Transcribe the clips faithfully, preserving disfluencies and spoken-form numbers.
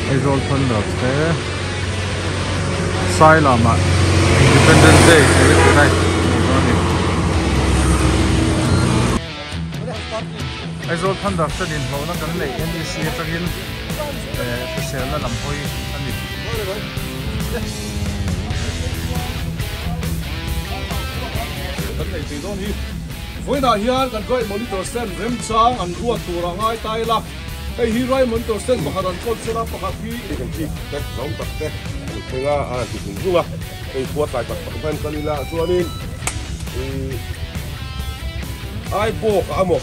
Aizol Thunderous te Sai Lama Independence Day celebrate Aizol Thunderous din ho na kan nei N E C tagin eh official na lampoi ani kan nei ti don hi voina hian kan koi monitor stand rem chang an ruat tura ngai tai la cái hi rai monitor stand pakhat an kol sera pakhat hi kan chi tek lom tak te tenga a ti sung ruwa cái kuat lai pak pakhan kalila chuanin ai po ka amo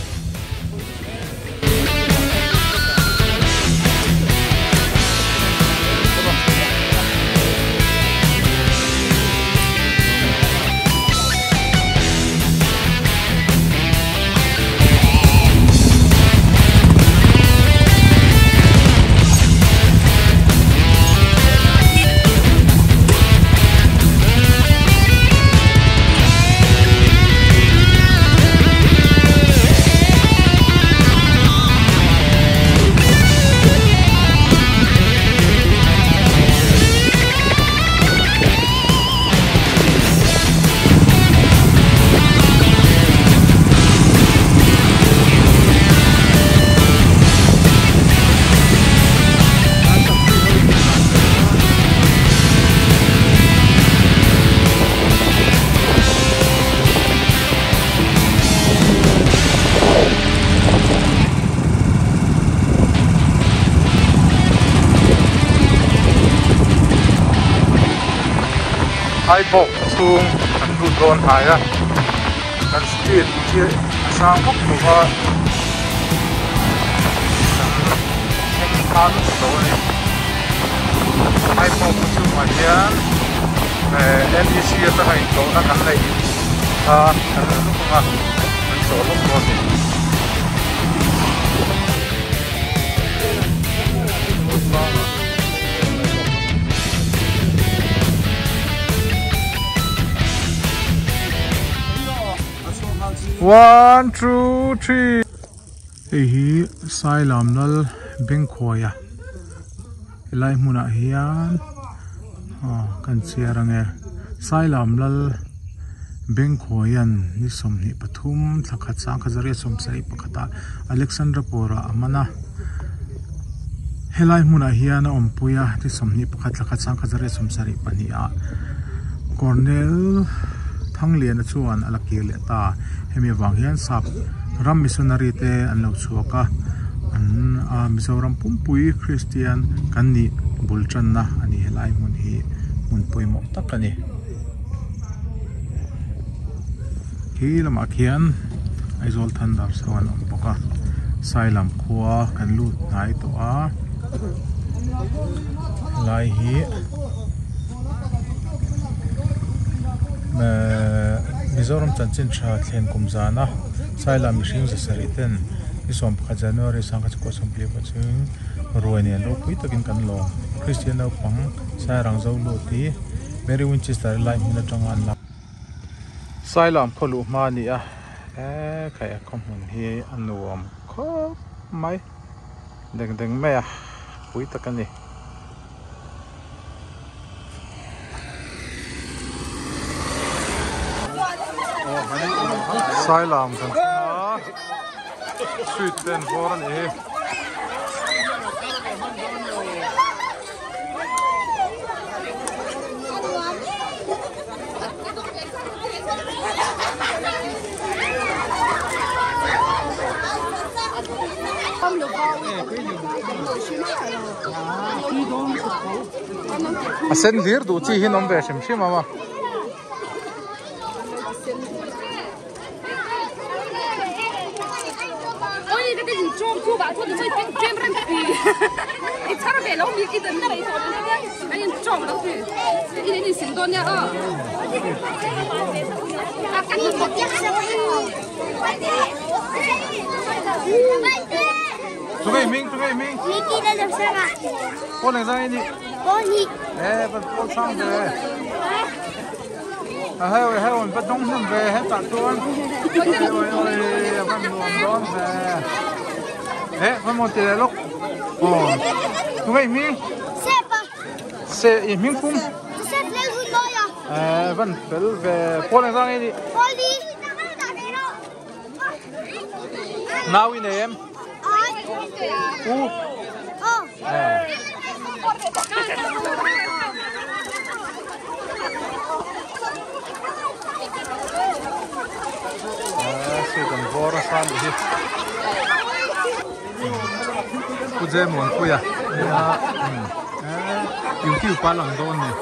ai bok chung kan ru don haya kan street chi sang bok nu ha kan so ni ai bok chung ma hian eh N E C ta hai to na kan nei ha kan lu ma kan so lu ko ni one, two, three. Hi Sai Lam Nal Bengkhoya. Ilai muna hian. Oh, kan chiarange. Sai Lam Nal Bengkhoyan ni somni pathum thakhat sang khazare somsai pakhata Alexandra Pora amana. Helai muna hian ompuya ti somni pakhat thakhat sang khazare somsari pania. Cornell thang lian chuan alakir le ta hemi wang hian sap ram missionary te an lo chuaka an a Mizoram pumpui Christian kan ni bulchan na ani helai mun hi mun poimo takani hi lama khian Aizol Thunderous sawan om boka sailam khuwa kan lut nai to a lai hi Mizoram chanchin tha thlen kumzana Sailam mishing za sariten isom pakha January sang kha ko sompli paching roine lo pui takin kan lo Christian no pang sarang zo lo ti Mary Winchester lai mina tangan la Sailam pholu ma ni a e khai khom hun hi anuam kho mai deng deng me a pui takani Sai Lam kan na sweet ten foran e Asen dir du chi hi nom ve shim shim mama Cô bảo tôi chơi game game răng thì ít chắc là về lâu đi cái tấn này rồi cái gì trộm đâu thì cái này thì xin tôi nha ơ cái gì một chiếc tụi mày minh tụi mày minh Miki đã làm sao ạ? con này ra đi Con gì? ê con con sang về à hay hay mình bắt đông thêm về hết cả tuần ôi ôi con luồng đón về thế con một tiền lúc ồ Đúng vậy mi. Sếp à? Sẽ im miếng phun. Sếp lấy hụt nói à? À, vẫn phải về phun này ra ngay đi. Thôi đi. Nào in em. U. Ờ. À. Sẽ cần vô ra san đi. Cô dễ muốn quay à? À, yêu tiêu ba lần đôn này.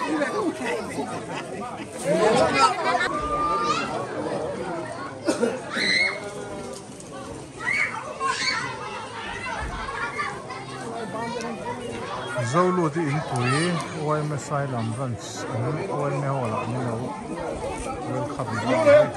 Dâu lúa thì in tuổi, ôi mà sai làm vẫn, ôi mà họ làm như nào, welcome.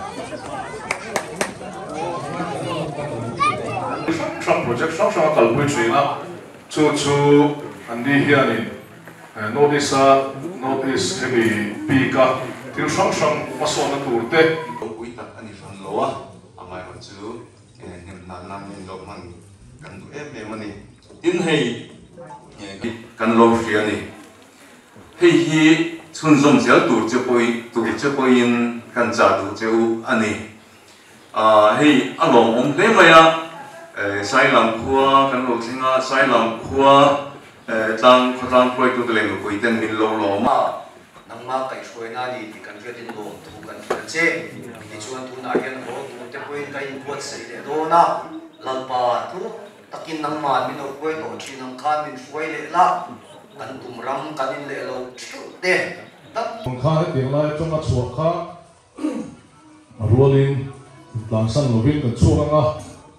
Trump project sang sang kalau boleh cuci chu chu andi hianin notice notice hebi pika tiu sang sang masuk na turte. Kui tak ani fan loa, amai macam nem nanam ni lokman kan tu em em ni. In hei kan lo fia ni. Hei hi chun zom zel tur je poi tur je poi in kan jadu je u ani. Ah hei along om le maya. Sai làm khua kan lo singa sai làm khua tang khotang khoi tu le ko iten min lo lo ma nang ma kai khoi na ni ti kan vetin lo thu kan kan che ti chuan tu na hian ho tu te poi kai buat sei le do na lalpa tu takin nang ma min lo khoi to chi nang khan min khoi le la kan tum ram kan in le lo chu te tak Kha tiếng lai trong ngắt chuột kha rolling lang san lovin kan chuang a.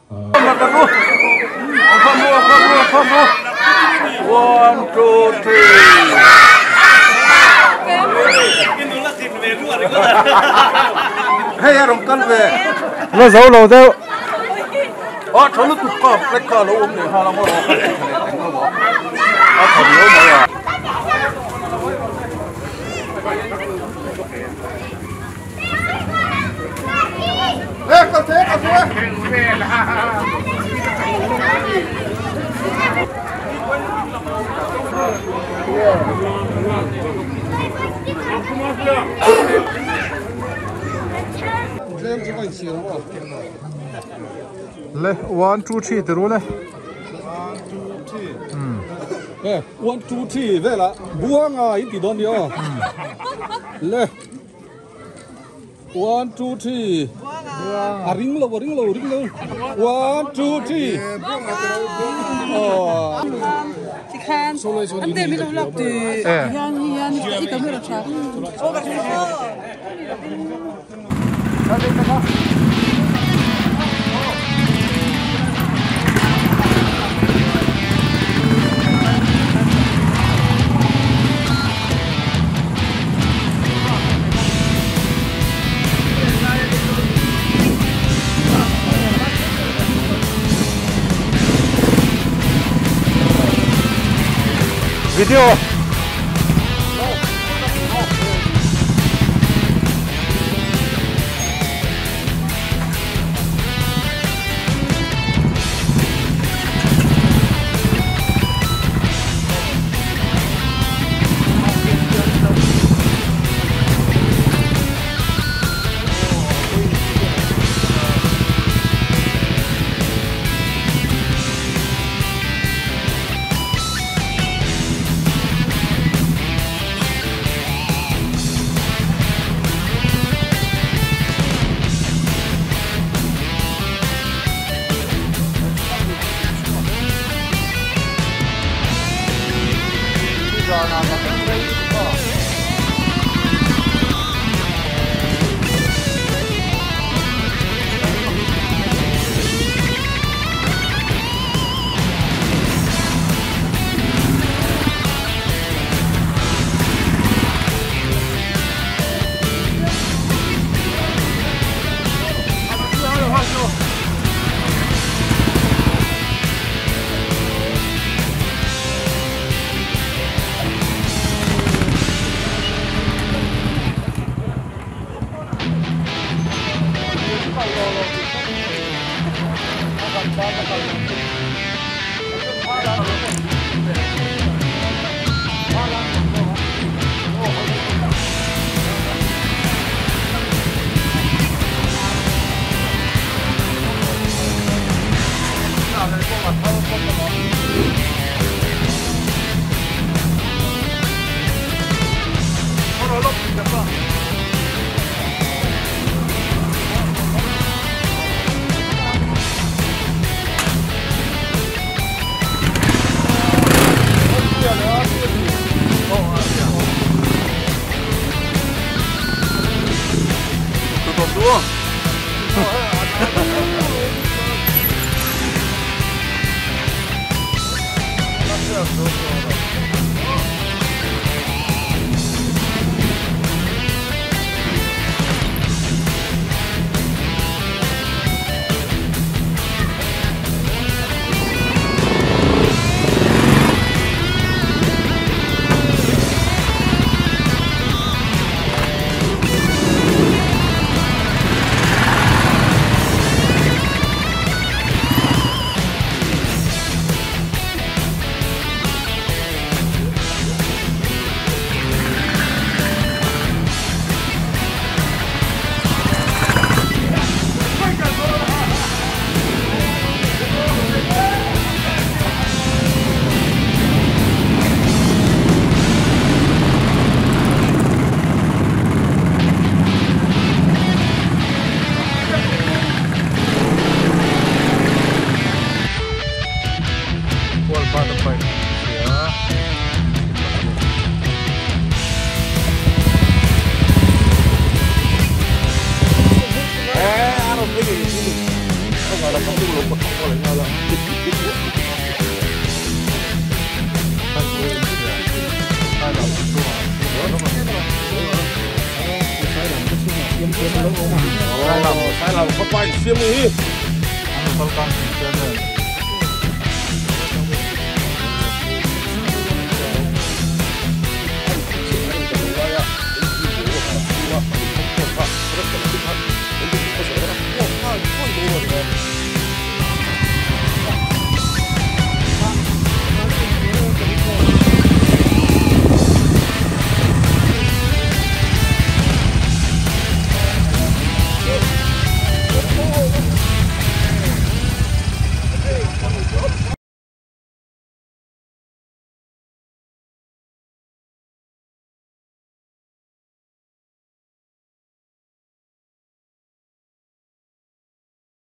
One, two, three. Hey, yarom kan về. Nó giấu lầu đâu? Ờ, cháu nó tụt cọp, cái cờ nó ôm để hà làm rồi. Ờ, thằng nó mà à. Ê, con thế, con thế. Le, one, two, three, từ rồi này. Eh, one two three về là buang à ít tí đón đi à. Le. One two three. À ring lâu, ring lâu, ring lâu. One two three. Oh. Chị Khan, anh tên mình lọc từ Hian Hian ít tấm nữa sao? Video. sai làm sai làm không phải xiêm đi Ano, falkan,